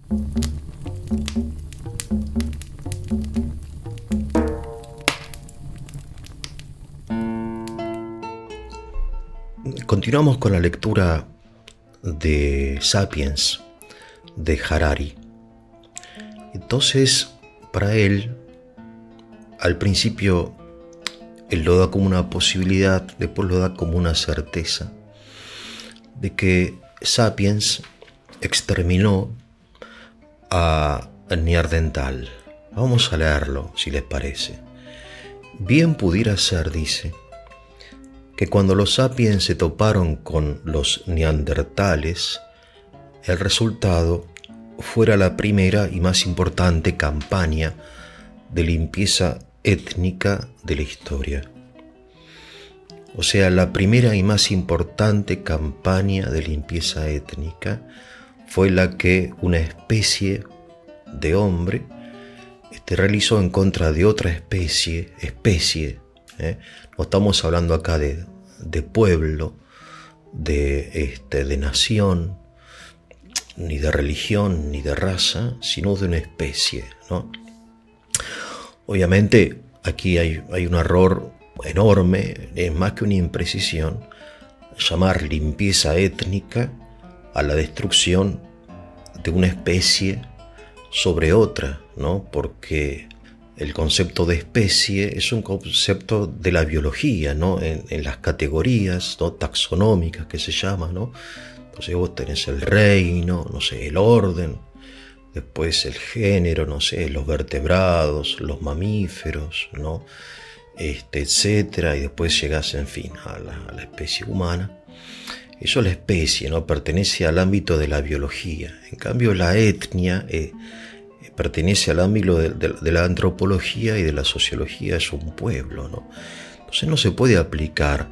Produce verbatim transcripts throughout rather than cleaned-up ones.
Continuamos con la lectura de Sapiens, de Harari. Entonces, para él, al principio, él lo da como una posibilidad, después lo da como una certeza, de que Sapiens exterminó a Neandertal. Vamos a leerlo, si les parece. Bien pudiera ser, dice, que cuando los sapiens se toparon con los neandertales, el resultado fuera la primera y más importante campaña de limpieza étnica de la historia. O sea, la primera y más importante campaña de limpieza étnica fue la que una especie de hombre este, realizó en contra de otra especie, especie, ¿eh? No estamos hablando acá de, de pueblo, de, este, de nación, ni de religión, ni de raza, sino de una especie, ¿no? Obviamente aquí hay, hay un error enorme, es más que una imprecisión, llamar limpieza étnica a la destrucción de una especie sobre otra, ¿no? Porque el concepto de especie es un concepto de la biología, ¿no? En, en las categorías, ¿no? Taxonómicas que se llaman, ¿no? Entonces vos tenés el reino, no sé, el orden, después el género, no sé, los vertebrados, los mamíferos, ¿no? Este, etcétera, y después llegás, en fin, a la, a la especie humana. Eso es la especie, ¿no? Pertenece al ámbito de la biología. En cambio, la etnia eh, pertenece al ámbito de, de, de la antropología y de la sociología, es un pueblo, ¿no? Entonces no se puede aplicar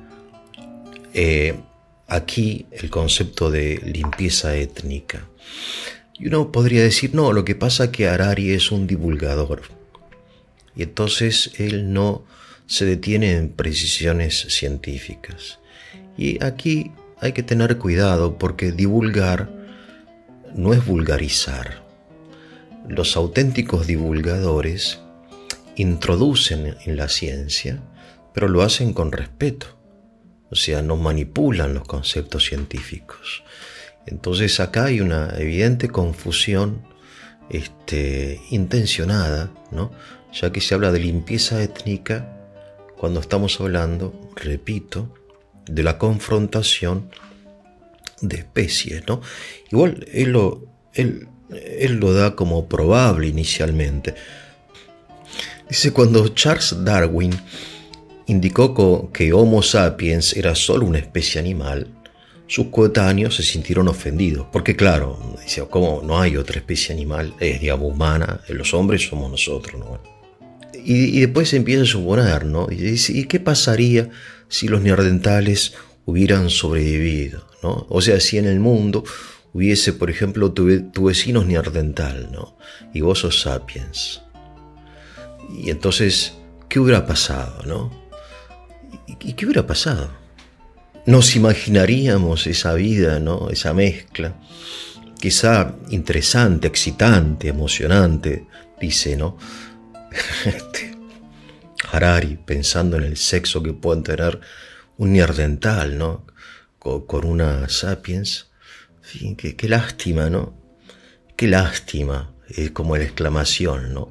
eh, aquí el concepto de limpieza étnica. Y uno podría decir, no, lo que pasa es que Harari es un divulgador. Y entonces él no se detiene en precisiones científicas. Y aquí hay que tener cuidado porque divulgar no es vulgarizar. Los auténticos divulgadores introducen en la ciencia, pero lo hacen con respeto. O sea, no manipulan los conceptos científicos. Entonces acá hay una evidente confusión este, intencionada, ¿no? Ya que se habla de limpieza étnica cuando estamos hablando, repito, de la confrontación de especies, ¿no? Igual él lo, él, él lo da como probable inicialmente. Dice, cuando Charles Darwin indicó que Homo sapiens era solo una especie animal, sus coetáneos se sintieron ofendidos, porque claro, dice, ¿cómo no hay otra especie animal? Es, digamos, humana, los hombres somos nosotros, ¿no? Y, y después se empieza a suponer, ¿no? Y dice, ¿y qué pasaría si los neandertales hubieran sobrevivido, ¿no? O sea, si en el mundo hubiese, por ejemplo, tu, tu vecino es neandertal, ¿no? Y vos sos sapiens. Y entonces, ¿qué hubiera pasado, no? ¿Y, y qué hubiera pasado? Nos imaginaríamos esa vida, ¿no? Esa mezcla, quizá interesante, excitante, emocionante, dice, ¿no? Este, Harari, pensando en el sexo que pueden tener un neandertal, ¿no? Con, con una sapiens. En fin, qué, qué lástima, ¿no? Qué lástima, es como la exclamación, ¿no?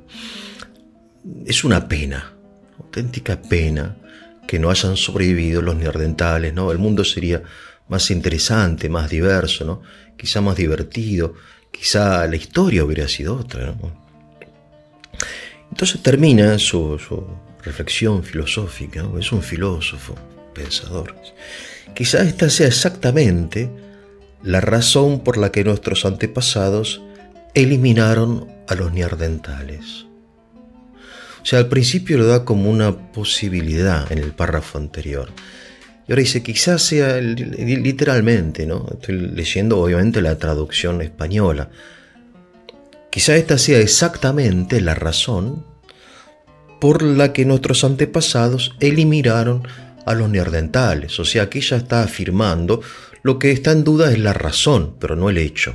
Es una pena, auténtica pena, que no hayan sobrevivido los neandertales, ¿no? El mundo sería más interesante, más diverso, ¿no? Quizá más divertido, quizá la historia hubiera sido otra, ¿no? Entonces termina su, su reflexión filosófica, ¿no? Es un filósofo, pensador. Quizá esta sea exactamente la razón por la que nuestros antepasados eliminaron a los neandertales. O sea, al principio lo da como una posibilidad en el párrafo anterior. Y ahora dice, quizás sea literalmente, ¿no? Estoy leyendo obviamente la traducción española. Quizá esta sea exactamente la razón por la que nuestros antepasados eliminaron a los neandertales. O sea, aquí ella está afirmando lo que está en duda es la razón, pero no el hecho.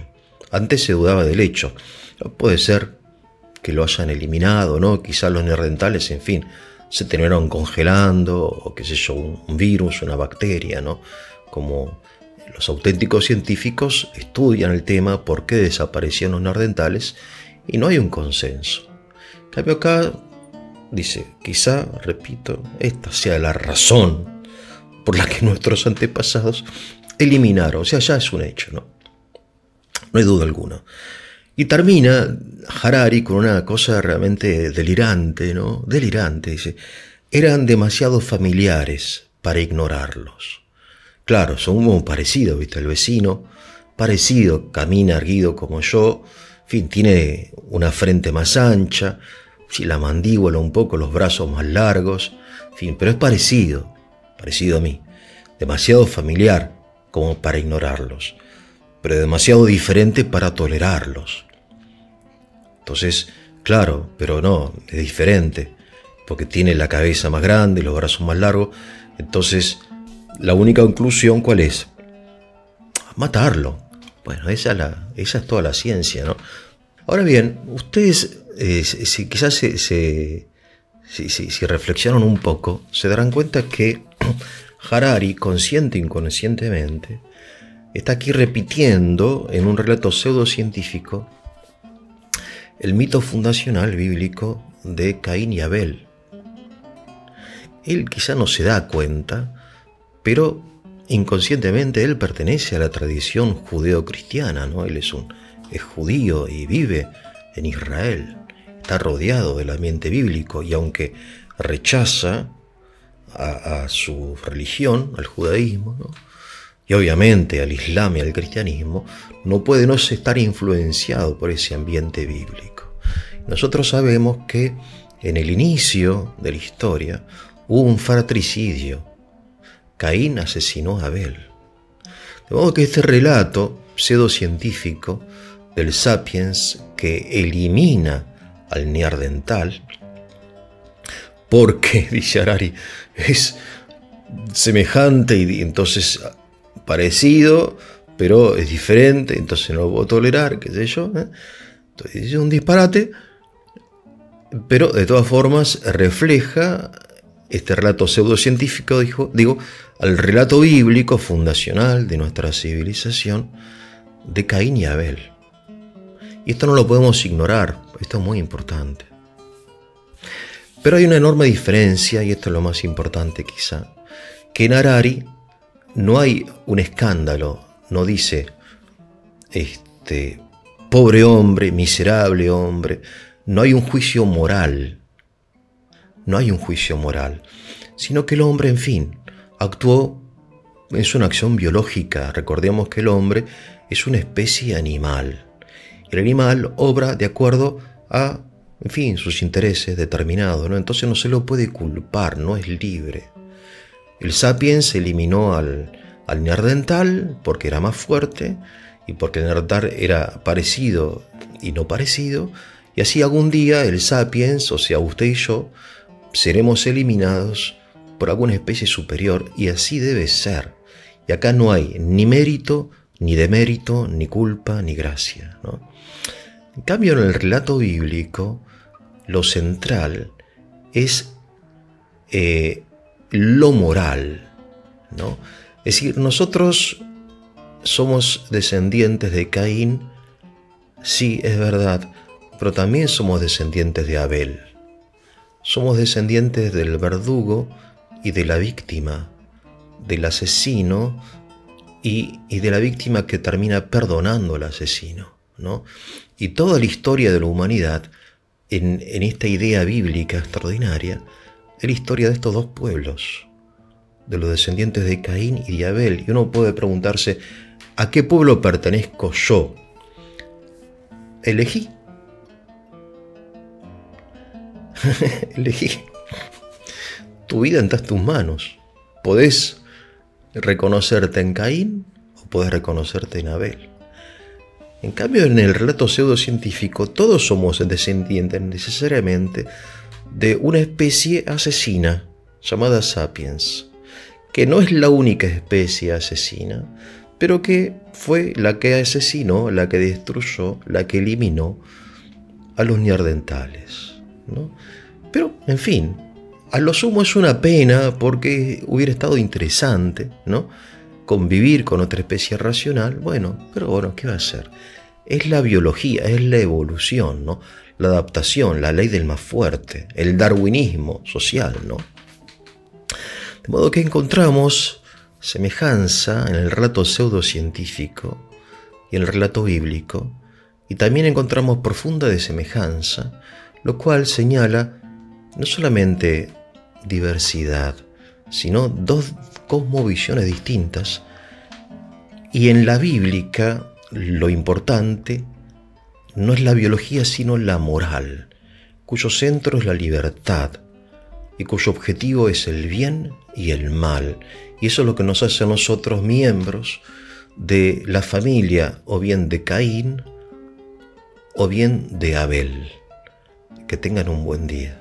Antes se dudaba del hecho. Puede ser que lo hayan eliminado, ¿no? Quizás los neandertales, en fin, se terminaron congelando, o qué sé yo, un, un virus, una bacteria, ¿no? Como los auténticos científicos estudian el tema, por qué desaparecieron los neandertales, y no hay un consenso. En cambio acá dice, quizá, repito, esta sea la razón por la que nuestros antepasados eliminaron, o sea, ya es un hecho, ¿no? No hay duda alguna. Y termina Harari con una cosa realmente delirante, ¿no? Delirante, dice. Eran demasiado familiares para ignorarlos. Claro, son muy parecidos, ¿viste? El vecino, parecido, camina erguido como yo, en fin, tiene una frente más ancha, sí, la mandíbula un poco, los brazos más largos, en fin, pero es parecido, parecido a mí. Demasiado familiar como para ignorarlos, pero demasiado diferente para tolerarlos. Entonces, claro, pero no, es diferente, porque tiene la cabeza más grande, los brazos más largos. Entonces, la única conclusión, ¿cuál es? Matarlo. Bueno, esa es, la, esa es toda la ciencia, ¿no? Ahora bien, ustedes, eh, si, quizás se, se, si, si, si reflexionan un poco, se darán cuenta que Harari, consciente e inconscientemente, está aquí repitiendo en un relato pseudocientífico el mito fundacional bíblico de Caín y Abel. Él quizá no se da cuenta, pero inconscientemente él pertenece a la tradición judeo-cristiana, ¿no? Él es, un, es judío y vive en Israel, está rodeado del ambiente bíblico, y aunque rechaza a, a su religión, al judaísmo, ¿no? Y obviamente al islam y al cristianismo, no puede no estar influenciado por ese ambiente bíblico. Nosotros sabemos que en el inicio de la historia hubo un fratricidio. Caín asesinó a Abel. De modo que este relato pseudocientífico del Sapiens, que elimina al neandertal, porque, dice Harari, es semejante y entonces parecido, pero es diferente, entonces no lo puedo tolerar, qué sé yo, ¿eh? Entonces es un disparate, pero de todas formas refleja este relato pseudocientífico, dijo, digo, al relato bíblico fundacional de nuestra civilización de Caín y Abel. Y esto no lo podemos ignorar, esto es muy importante. Pero hay una enorme diferencia, y esto es lo más importante quizá, que en Harari no hay un escándalo, no dice, este, pobre hombre, miserable hombre, no hay un juicio moral, no hay un juicio moral, sino que el hombre, en fin, actuó, es una acción biológica. Recordemos que el hombre es una especie animal. El animal obra de acuerdo a, en fin, sus intereses determinados, ¿no? Entonces no se lo puede culpar, no es libre. El sapiens eliminó al, al neandertal porque era más fuerte y porque el neandertal era parecido y no parecido, y así algún día el sapiens, o sea, usted y yo, seremos eliminados por alguna especie superior, y así debe ser. Y acá no hay ni mérito, ni demérito, ni culpa, ni gracia, ¿no? En cambio, en el relato bíblico, lo central es eh, lo moral, ¿no? Es decir, nosotros somos descendientes de Caín, sí, es verdad, pero también somos descendientes de Abel. Somos descendientes del verdugo y de la víctima, del asesino y, y de la víctima que termina perdonando al asesino, ¿no? Y toda la historia de la humanidad, en, en esta idea bíblica extraordinaria, es la historia de estos dos pueblos, de los descendientes de Caín y de Abel. Y uno puede preguntarse, ¿a qué pueblo pertenezco yo? Elegí. Elegí. Tu vida está en tus manos. Podés reconocerte en Caín o podés reconocerte en Abel. En cambio, en el relato pseudocientífico, todos somos descendientes necesariamente de una especie asesina llamada Sapiens, que no es la única especie asesina, pero que fue la que asesinó, la que destruyó, la que eliminó a los neandertales, ¿no? Pero, en fin, a lo sumo es una pena porque hubiera estado interesante, ¿no?, convivir con otra especie racional. Bueno, pero bueno, ¿qué va a hacer? Es la biología, es la evolución, ¿no?, la adaptación, la ley del más fuerte, el darwinismo social, ¿no? De modo que encontramos semejanza en el relato pseudocientífico y en el relato bíblico, y también encontramos profunda desemejanza, lo cual señala no solamente diversidad, sino dos cosmovisiones distintas. Y en la bíblica lo importante no es la biología, sino la moral, cuyo centro es la libertad y cuyo objetivo es el bien y el mal. Y eso es lo que nos hace a nosotros miembros de la familia, o bien de Caín o bien de Abel. Que tengan un buen día.